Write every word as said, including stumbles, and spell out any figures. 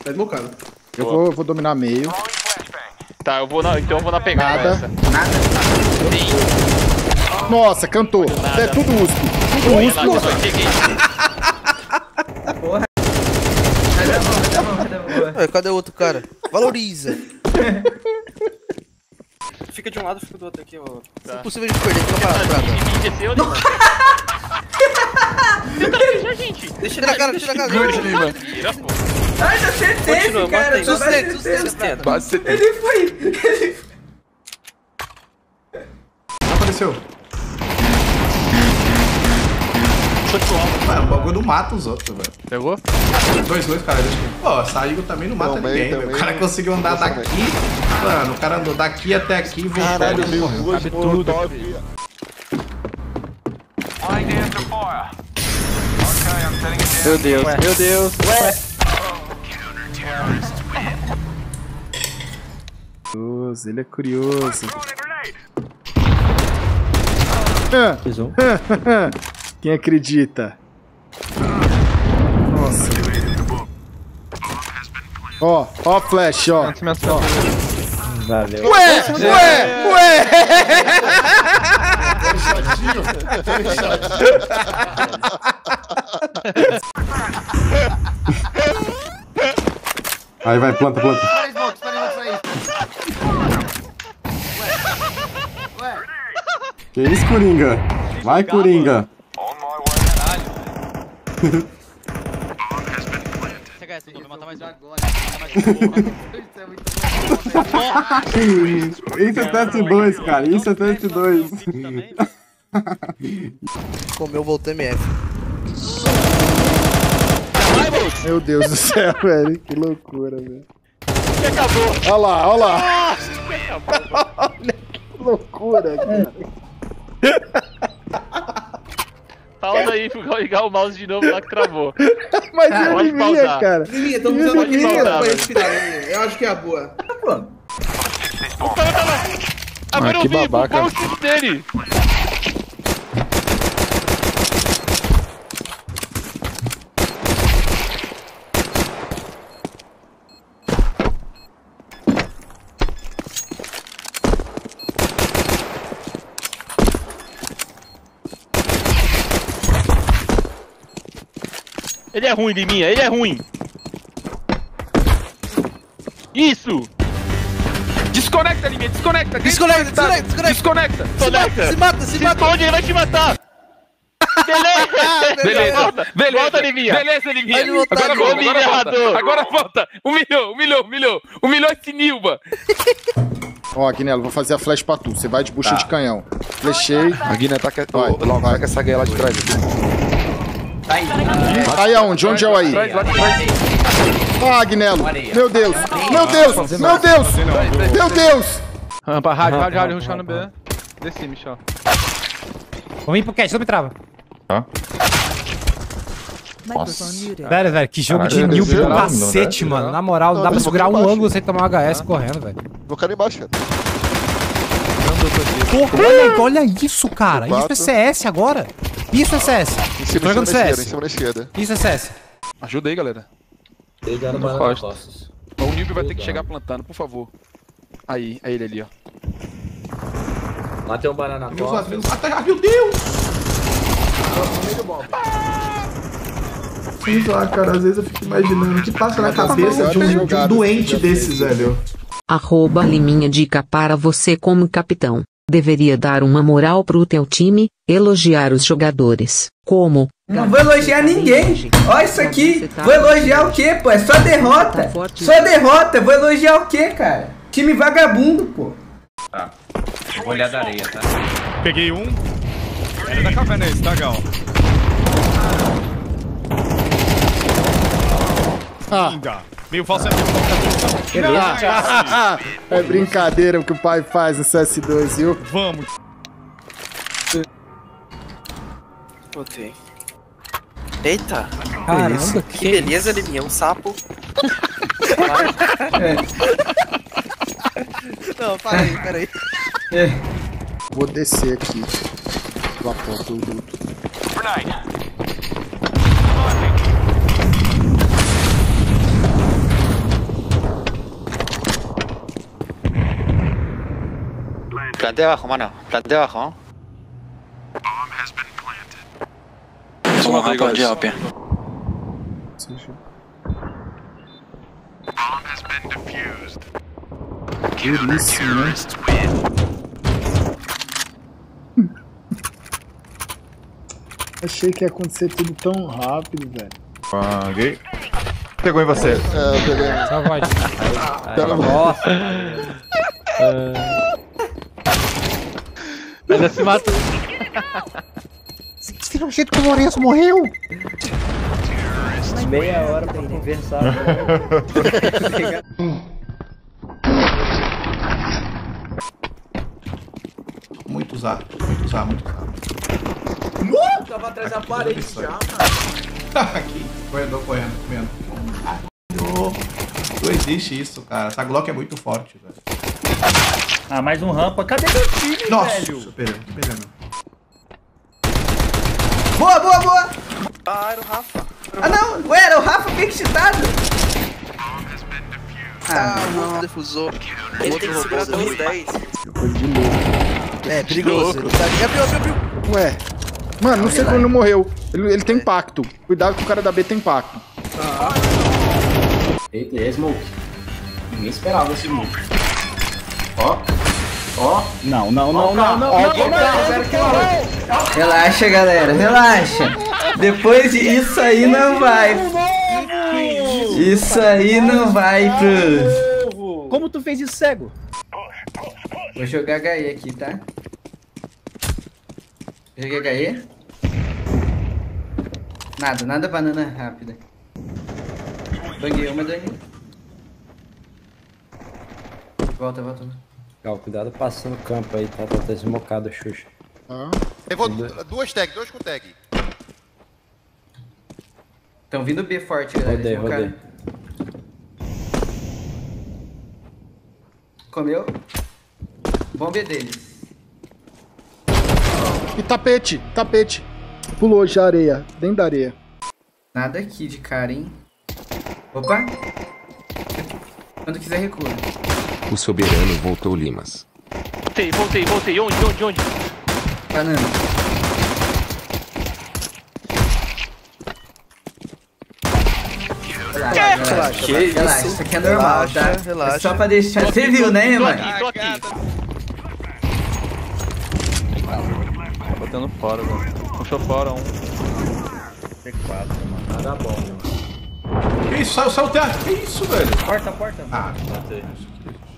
Tá desmocado. Eu vou, eu vou dominar meio. Tá, eu vou na, então eu vou na pegada. Nada. Nada. Sim. Nossa, cantou. É tudo U S P. Tudo U S P. Eu cheguei. Porra. Cadê a boa? Cadê a boa? Cadê a boa? Ué, cadê o outro cara? Valoriza. Fica de um lado, fica do outro aqui, ó. Tá. É impossível de perder, fica pra praga. Desceu, né? Tenta gente. Deixa ele na cara, deixa ele na cara. Tira, pô. Ai, já acertei esse Continua, cara. mantém. Só vai Sustenta, acertando. sustenta. Base setenta. Ele foi. Ele Apareceu. Mano, o bagulho não mata os outros, velho. Pegou? Dois, dois, cara. Pô, essa Igor também não mata Também, ninguém, velho. também. O cara conseguiu andar Nossa, daqui. Mano, o cara andou daqui até aqui e voltou. Caralho, e meu, morreu. duas molotov. Meu Deus, meu Deus. Ué. Curioso, ele é curioso. Quem acredita? Nossa. Ó, ó a flash, ó. Valeu. Ué, ué, ué. Aí vai, planta, planta. Que isso, Coringa? Vai, Coringa. Chega essa, não vai matar mais um. Isso é teste dois, cara. Isso é teste dois. Comeu, voltou M F. Meu Deus do céu, velho. Que loucura, velho. Acabou. Olha lá, olha lá. Acabou. Olha que loucura, cara. Pausa aí, vou ligar o mouse de novo lá que travou. Mas Ah, eu pode devia, pausar. cara. Liminha, estamos Eu usando devia. liminha pra esse final, liminha. Eu acho que é a boa. Tá bom. O cara tava... Agora Ah, que eu vi, babaca. qual o chute dele? Ele é ruim, Liminha, ele é ruim. Isso! Desconecta, Liminha, desconecta. Desconecta, desconecta, desconecta. Desconecta. Se mata, se Se mata. esconde, ele vai te matar! Beleza! Beleza, Volta, beleza. volta, Liminha! Beleza, Liminha. Vai me botar Agora de volta, novo. agora volta. Humilhador. Agora volta. Humilhou, humilhou, humilhou. Humilhou esse Nilba. Ó, Aguinelo, vou fazer a flash pra tu. Você vai de bucha de canhão. Flechei. A Guiné tá que... Vai, Ô, Logo, vai. vai com essa guia lá de trás. Tá aí. Aí aonde? Onde é o aí? Atrás, lá de trás. Ah, Aguinelo. Meu Deus. Meu Deus. Meu Deus. Meu Deus. Rampa, rádio, rádio, rádio, rushar no B. Desci, Michel. Vamos ir pro catch, não me trava. Tá. Velho, velho, que jogo de Caralho, Nilba do geral, cacete, não, né? mano. Na moral, não dá Não, pra eu segurar vou um embaixo. ângulo sem tomar um H S correndo, velho. Vou cair embaixo, cara. Porra, olha, olha isso, cara. Isso é Quatro. C S agora. Isso é C S. Em cima, em cima Tô da jogando esquerda, em C S. cima da esquerda. Isso é C S. Ajuda aí, galera. Pegaram Não banana encosta. costas. O Nilba vai ter que chegar plantando, por favor. Aí, é ele ali, ó. Matei um banana Meu costas. Deus, ah, meu Deus! Sei lá, cara, às vezes eu fico imaginando o que passa na cabeça de um, de um doente desses, velho. Arroba Liminha dica para você como capitão. Deveria dar uma moral pro teu time, elogiar os jogadores. Como? Não vou elogiar ninguém. Olha isso aqui. Vou elogiar o quê, pô? É só derrota. Só derrota. Vou elogiar o quê, cara? Time vagabundo, pô. Tá. Eu vou olhar da areia, tá? Peguei um. Era da caverna esse, tá, Gal? Linda. Meio falso é É brincadeira o que o pai faz no C S dois, viu? Vamos. Botei. Eita. Caramba, Que beleza, Liminha. Um sapo. Não, para aí, pera aí. Vou descer aqui. Lá fora do duto. Planteo abajo, mano. Planteo abajo. Uma rampa de Alpia. Duríssimo, né? Achei que ia acontecer tudo tão rápido, velho. Paguei. Pegou em você. É, eu peguei. Só vai. Pela Nossa. Ainda se matou. Vocês viram o jeito que o Lourenço morreu? Meia hora pra conversar. Muito usado, muito usado, muito usado. Uh, tava atrás da parede já, mano. Aqui, corredor correndo, comendo. Não, não existe isso, cara. Essa Glock é muito forte, velho. Ah, mais um rampa. Cadê meu time, Nossa, velho? superou, superou. Boa, boa, boa! Ah, era o Rafa. Ah, não! Ué, era o Rafa fixitado! Ah, o outro defusor. Ele tem que segurar até os dez. É, perigoso. Abriu, abriu, abriu. Ué. Mano, não sei como ele não morreu. Ele, ele tem impacto. Cuidado que o cara da B tem impacto. Eita, e a smoke? Ninguém esperava esse smoke. Ó. Ó. Não, não, não, não, não. Relaxa, galera, relaxa. Depois disso aí não vai. Isso aí não vai pro... Como tu fez isso cego? Vou jogar H E aqui, tá? Joguei H E. Nada, nada banana rápida. Banguei uma, Dani. Volta, volta. Cal, cuidado passando o campo aí, tá? Tá desmocado a Xuxa. Ah. Levou duas tags, dois com tag. Tão vindo B forte, galera. Rodei, rodei. Comeu. Bom B deles. E tapete, tapete. Pulou já areia, dentro da areia. Nada aqui de cara, hein? Opa! Quando quiser, recua. O soberano voltou, Limas. Voltei, voltei, voltei. Onde, onde, onde? Banana. Relaxa, relaxa, Que relaxa. isso? Isso aqui é normal, Relaxa, tá? relaxa. É só pra deixar... Você viu, né, Tô mano? aqui, tô aqui. Tá botando fora, velho. Puxou fora um. T quatro, mano. Nada bom, mano. Que isso? Saiu, saiu o teatro. Que isso, velho? Porta, porta. Ah, Matei.